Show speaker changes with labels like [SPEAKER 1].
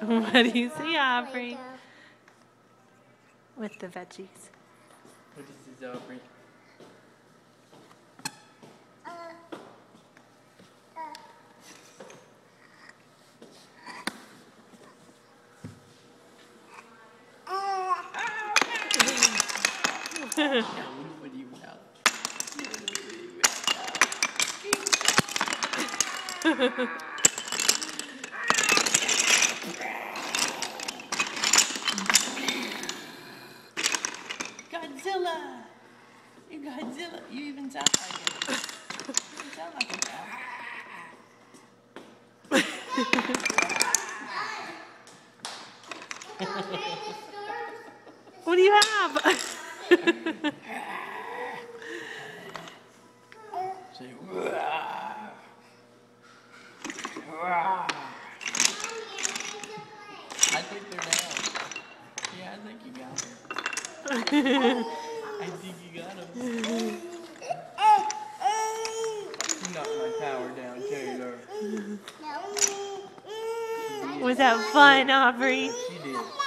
[SPEAKER 1] What do you see, Aubrey? With the veggies.
[SPEAKER 2] What is this, Aubrey? What do you have? Godzilla! You're Godzilla. You even sound like it. You sound like a cow.
[SPEAKER 1] What do you have?
[SPEAKER 2] Say, I think they're down. Yeah, I think you got her. I think you got him. You knocked my tower down, Taylor.
[SPEAKER 1] Was that fun, Aubrey?
[SPEAKER 2] She did.